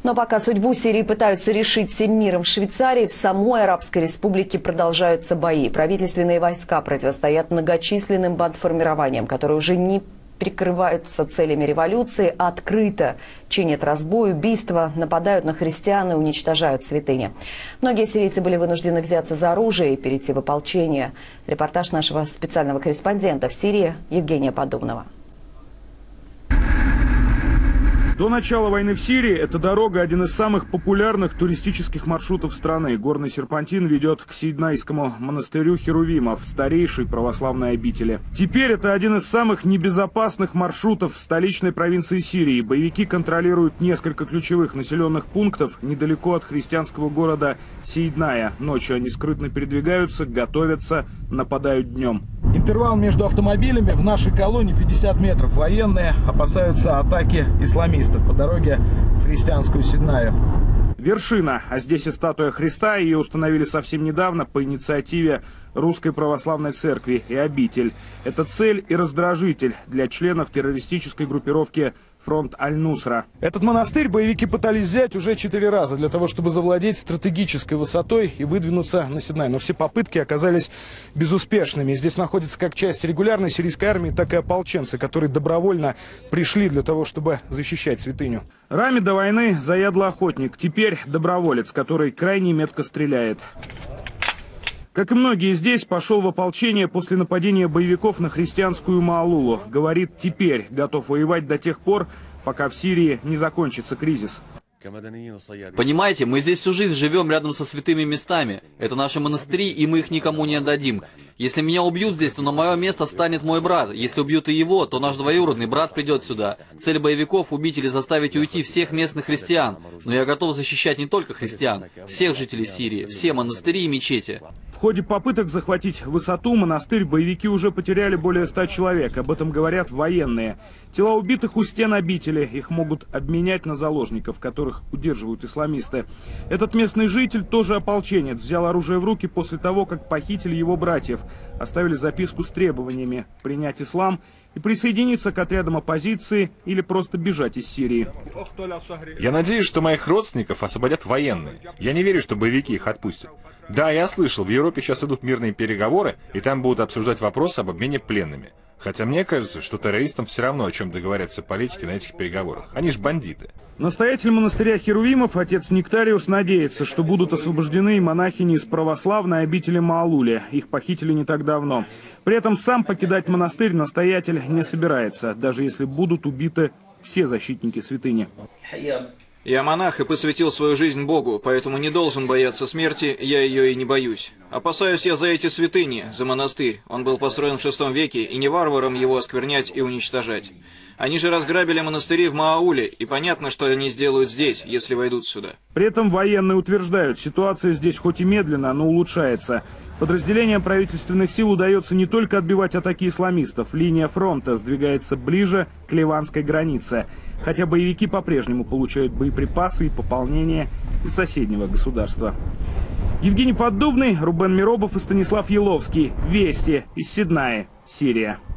Но пока судьбу Сирии пытаются решить всем миром в Швейцарии, в самой Арабской Республике продолжаются бои. Правительственные войска противостоят многочисленным бандформированиям, которые уже не прикрываются целями революции, а открыто чинят разбой, убийства, нападают на христиан и уничтожают святыни. Многие сирийцы были вынуждены взяться за оружие и перейти в ополчение. Репортаж нашего специального корреспондента в Сирии Евгения Подобного. До начала войны в Сирии эта дорога – один из самых популярных туристических маршрутов страны. Горный серпантин ведет к Сиднайскому монастырю Херувимов, старейшей православной обители. Теперь это один из самых небезопасных маршрутов в столичной провинции Сирии. Боевики контролируют несколько ключевых населенных пунктов недалеко от христианского города Сидная. Ночью они скрытно передвигаются, готовятся, нападают днем. Интервал между автомобилями в нашей колонии 50 метров. Военные опасаются атаки исламистов по дороге в христианскую Сиднаю. Вершина, а здесь и статуя Христа. Ее установили совсем недавно по инициативе Русской Православной Церкви и обитель. Это цель и раздражитель для членов террористической группировки «Фронт Аль-Нусра». Этот монастырь боевики пытались взять уже 4 раза для того, чтобы завладеть стратегической высотой и выдвинуться на Сиднай. Но все попытки оказались безуспешными. Здесь находится как часть регулярной сирийской армии, так и ополченцы, которые добровольно пришли для того, чтобы защищать святыню. Рами до войны заядлый охотник, теперь доброволец, который крайне метко стреляет. Как и многие здесь, пошел в ополчение после нападения боевиков на христианскую Маалулу. Говорит, теперь готов воевать до тех пор, пока в Сирии не закончится кризис. Понимаете, мы здесь всю жизнь живем рядом со святыми местами. Это наши монастыри, и мы их никому не отдадим. Если меня убьют здесь, то на мое место встанет мой брат. Если убьют и его, то наш двоюродный брат придет сюда. Цель боевиков – убить или заставить уйти всех местных христиан. Но я готов защищать не только христиан, всех жителей Сирии, все монастыри и мечети. В ходе попыток захватить высоту монастырь боевики уже потеряли более 100 человек. Об этом говорят военные. Тела убитых у стен обители. Их могут обменять на заложников, которых удерживают исламисты. Этот местный житель, тоже ополченец, взял оружие в руки после того, как похитили его братьев. Оставили записку с требованиями принять ислам и присоединиться к отрядам оппозиции или просто бежать из Сирии. Я надеюсь, что моих родственников освободят военные. Я не верю, что боевики их отпустят. Да, я слышал, в Европе сейчас идут мирные переговоры, и там будут обсуждать вопрос об обмене пленными. Хотя мне кажется, что террористам все равно, о чем договорятся политики на этих переговорах. Они ж бандиты. Настоятель монастыря Херувимов, отец Нектариус, надеется, что будут освобождены и монахини из православной обители Маалуле. Их похитили не так давно. При этом сам покидать монастырь настоятель не собирается, даже если будут убиты все защитники святыни. Я монах и посвятил свою жизнь Богу, поэтому не должен бояться смерти, я ее и не боюсь. Опасаюсь я за эти святыни, за монастырь. Он был построен в VI веке, и не варварам его осквернять и уничтожать. Они же разграбили монастыри в Маауле, и понятно, что они сделают здесь, если войдут сюда. При этом военные утверждают, ситуация здесь хоть и медленно, но улучшается. Подразделениям правительственных сил удается не только отбивать атаки исламистов. Линия фронта сдвигается ближе к ливанской границе. Хотя боевики по-прежнему получают боеприпасы и пополнение из соседнего государства. Евгений Поддубный, Рубен Миробов и Станислав Еловский. Вести из Сидная, Сирия.